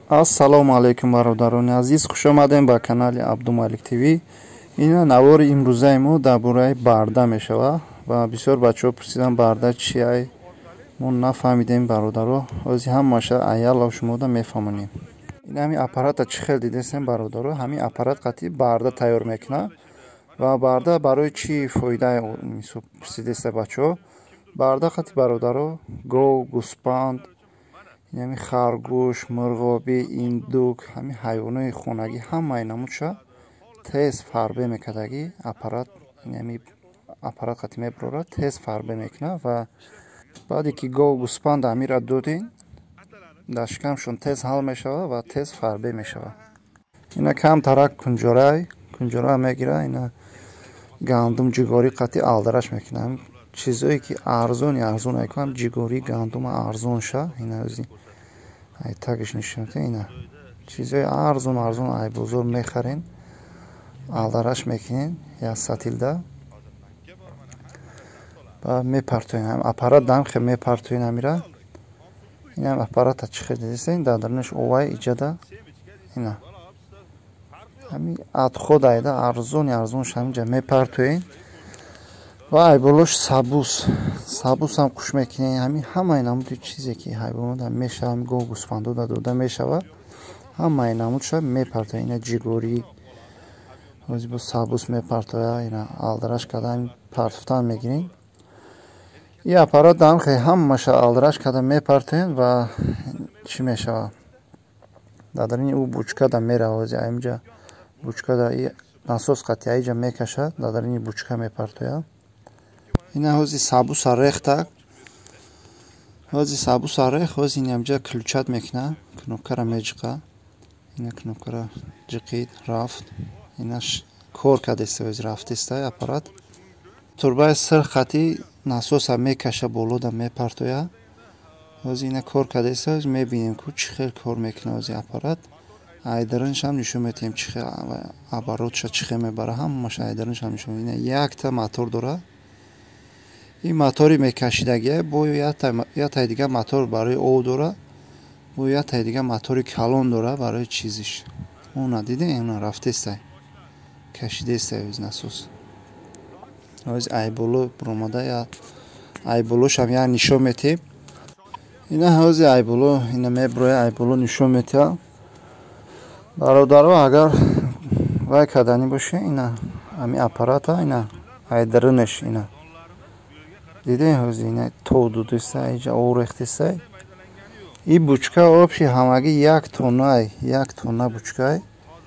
Ассалому алайкум бародарони азиз, хуш омадем ба канали Абдумалик ТВ. Ина навори имрӯзаи мо дар бораи барда мешавад ва бисёр бачаҳо пурсидан барда чия, мо нафаҳмидем бародаро. Ҳозир ҳамаша аяло шумода мефаҳмонем. Ин ҳамин аппарата чӣ хел дидесем бародаро, ҳамин аппарат қатъи барда тайёр мекунад ва барда барои чӣ фоида пурсидеста бачаҳо. Барда қатъи бародаро гов, гӯспанд, яъне харгӯш, мурғобӣ, индук, ҳамин ҳайвонои хонагӣ ҳамаи намудша тез фарбе мекардаги аппарат, яъне аппарат қатъи мебарора, тез фарбе мекунад ва баъде ки гов, гӯспанд амира додин, дар шикамшон тез ҳал мешавад ва тез фарбе мешавад. Ина камтарак кунҷора мегирад, ина гандум, ҷигори қатъи алдараш мекунад. Чизое ки арзон айкунам, ҷигори, гандум арзонша, ина ӯзи ай тагиш нишон мета, ина чизои арзон ай бозор мехарен, алдараш мекунен я сатилда ба мепартоен. Аппарат дамхе мепартоен амира. Ина аппарата чӣ хел дидесен, дар дарунаш овай иҷада, ина ҳамин адхода айда арзонша ҳаминҷа мепартоен ва айболош сабусам куш мекунем. Ҳамин ҳамаи намуди чизе ки ҳайвонода мешавад, гов, гӯспандода дода мешавад, ҳамаи намудша мепартояд. Ина ҷигори ҳозир бо сабус мепартояд, ина алдараш карда ҳамин партофтан мегирем. ин аппарат дамхе ҳамаша алдараш карда мепартоем ва чӣ мешавад, дар даруни ӯ бучкада меравад. ҳозир аинҷа бучкада насос қатъи аиҷа мекашад, дар даруни бучка мепартояд. ина ҳозир сабуса рехта, ҳозир инамҷа ключат мекунад, кнопкара меҷиқад, ина кнопкара ҷиқид, рафт, ина кор кардеста, ҳозир рафтеста аппарат. Турбаи сир қатъи насоса мекаша, болода мепартояд. ҳозир ина кор кардеста, ҳозир мебинем ки чӣ хел кор мекунад ҳозир аппарат. Айдариншам нишон метиҳем чӣ хел оборотша чӣ хел мебарад, ҳамаша айдариншам нишон метиҳем. Ина якта мотор дорад. ин мотори мекашидагие бо ятаи дигар мотор барои об дорад, бо ятаи дигар мотори калон дорад барои чизиш. Она дидем, она рафтеста, кашидеста ҳозир насос. ҳозир айболо буромада, я айболошам як нишон метиҳем. ина ҳозир айболо, ина меброяд, айболо нишон метиҳад. бародаро агар вай кардани боше, ина ҳамин аппарата, ина айдаринаш, ина дидем ҳозир ина то дудеста, аиҷа об рехтеста. ин бучка обши ҳамагӣ 1 тонна бучка.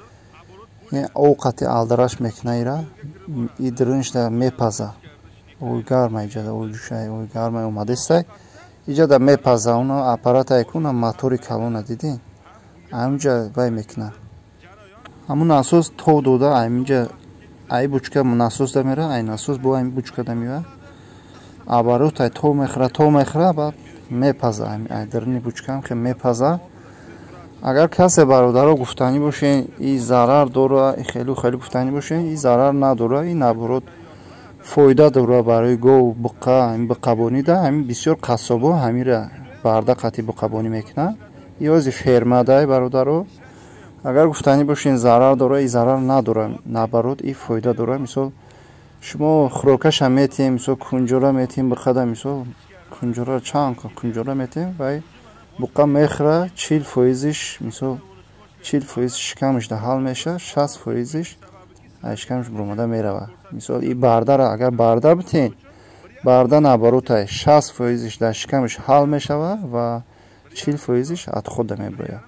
об қатъи алдараш мекунад ира, ин дурунишда мепаза. оби гарма иҷада, оби ҷӯшаи оби гарма омадеста, иҷада мепаза. уна аппарата куна мотори калона дидем, ҳаминҷа вай мекунад. ҳамун насос то дода, ҳаминҷа ай бучка насосда меравад, ай насос бо ҳамин бучкада меояд. оборотай то мехӯрад, баъд мепаза. ай даруни бучкаам ки мепаза. агар касе бародаро гуфтанӣ бошен ин зарар дорад, хелу гуфтанӣ бошен, ин зарар надорад, ин наоборот фоида дорад барои гов, буқа, буқабонида. ҳамин бисёр қассобо ҳамира барда қатъи буқабонӣ мекунад. ин ҳозир фермада бародаро. агар гуфтанӣ бошен зарар дорад, ин зарар надорад, наоборот ин фоида дорад. мисол шумо хӯрокаша метиҳем, мисол кунҷора метиҳем, буқада мисол кунҷора чанд кунҷора метиҳем, вай буқа мехӯрад, 40%, мисол 40% шикамашда ҳал мешавад, 60% шикамаш буромада меравад. мисол ин бардара агар барда битен, барда наоборотай 60% дар шикамаш ҳал мешавад ва 40% адхода меброяд.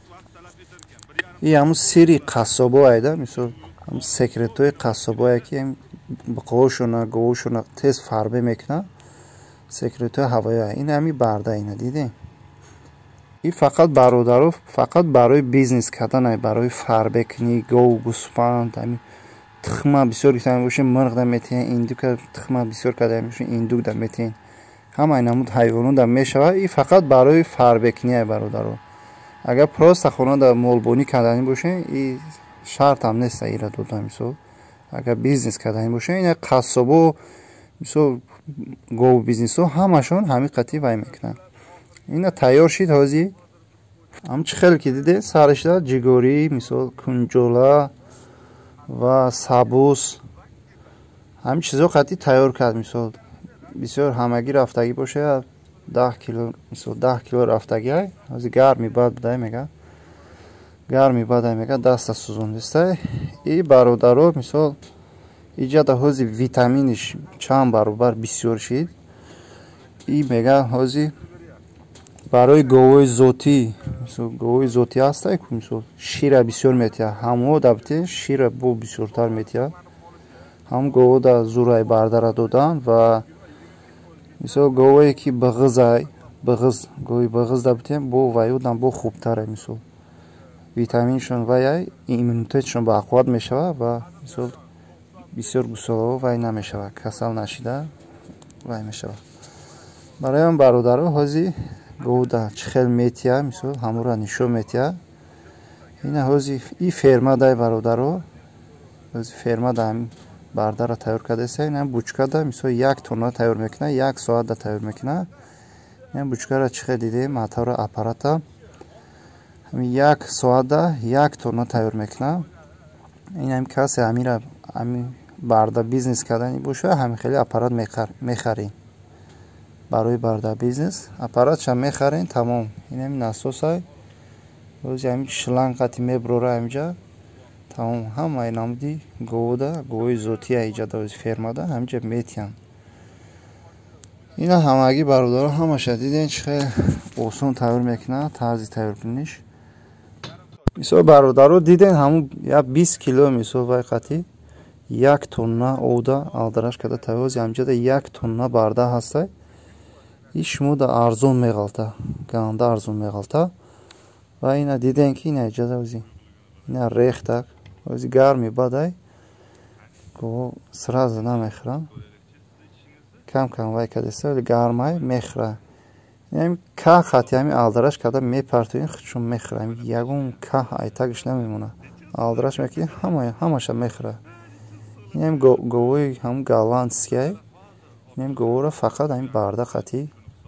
ин ҳамун сирри қассобо айда, мисол ҳамун секретои қассобое ки буқаошона, говошона тез фарбе мекунад, секретои ҳавоя. ин ҳамин барда, ина дидем. ин фақат бародаро, фақат барои бизнес кардан, барои фарбекунӣ гов, гӯспанд, ҳамин тухма бисёр гирифтани бошен, мурғда метиҳен, индука тухма бисёр кардани бошен, индукда метиҳен, ҳамаи намуд ҳайвонода мешавад. ин фақат барои фарбекунӣ бародаро. агар просто хонада молбонӣ кардани бошен, ин шартам нест ира дода. мисол агар бизнес кардани бошен, ин қассобо, мисол гов бизнесо ҳамашон ҳамин қатъи вай мекунанд. ина тайёр шид ҳозир. ҳам чӣ хеле ки дидед саришда ҷигорӣ мисол кунҷола ва сабус ҳамин чизо қатъи тайёр кард. Мисол бисёр ҳамагӣ рафтагӣ бошад 10 кило мисол 10 кило рафтагӣ ҳозир гарми бад будай мега гарми бадай мега даста сӯзондистай и бародаро мисол иҷада ҳозир витаминиш чанд баробар бисёр шид и мега ҳозир барои говои зотӣ мисол говои зотӣ ҳастай ку мисол шира бисёр метиҳад ҳамо дабте шира бо бисёртар метиҳад ҳам говода зурай бардара додан ва мисол говое ки бағызай бағыз говои бағыз дабте бо ваюдан бо хубтаре мисол витаминшон ваяй иммунитетшон бақувват мешавад ва мисол бисёр гусолаҳо вай намешавад касал нашида вай мешавад. Барои он бародаро ҳозир говода чӣ хел метиҳад мисол ҳамора нишон метиҳад. Ина ҳозир и ферма дай бародаро ҳозир ферма да ҳамин бардара тайёр кардааст. Ина бучкада мисол 1 тонна тайёр мекунад 1 соатда тайёр мекунад. Ин бучкара чӣ хел дидем мотора аппарата ҳамин 1 соатда 1 тонна тайёр мекунад. Ин ҳамин касе ҳамира ҳамин барда бизнес кардани бошад ҳамин хеле аппарат мехарем барои барда бизнес аппаратша мехарем тамом. Ин ҳамин насосай ҳозир ҳамин шлангати меброра ҳаминҷа тамом ҳамаи намуди говода говои зотия иҷада ҳозир фермада ҳаминҷа метиҳанд. Ина ҳамагӣ бародаро ҳамаша дидем чӣ хел осон тайёр мекунад тарзи тайёркуниш. Мисол бародаро дидем ҳамун 20 кило мисол вай қатъи 1 тонна ода алдараш карда тайёр ҳозир ҳаминҷада 1 тонна барда ҳастай и шумода арзон меғалта ганда арзон меғалта ва ина дидем ки ина иҷада ҳозир ина рехта ҳозир гарми бадай гоҳо сразу намехӯрам кам кам вай кардеста вале гармай мехӯра. Ин каҳ қатъи ҳамин алдараш карда мепартоем худшон мехӯра ягон каҳ айтагиш намемонад алдараш мекунӣ ҳамаша мехӯра. ин ҳамин говои ҳамун голландскиай ин ҳамин говора фақат ҳамин барда қатъи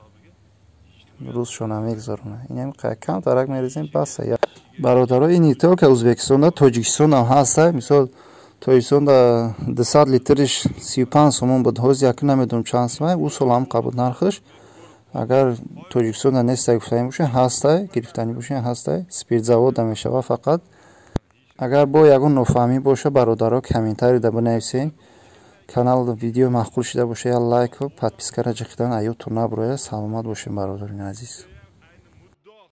рӯзшона мегузаронад. Ин ҳамин кам тарак мерезем баса. Бародаро ин итока Ӯзбекистонда Тоҷикистонам ҳастай мисол Тоҷикистонда 200 литриш 35 сомон буд ҳозир якун намедонам чанд сомон ӯ сол ҳам қабуд нархаш агар Тоҷикистонда нестай гуфтанӣ бошед ҳастай гирифтанӣ бошед ҳастай спиртзавода мешавад фақат. Агар бо ягон нофаҳмӣ боша бародаро комментарияда бинависед. Канал видео маъқул шуда боша я лайку подпискара ҷиқидан аётон набурояд. Саломат бошед бародарони азиз.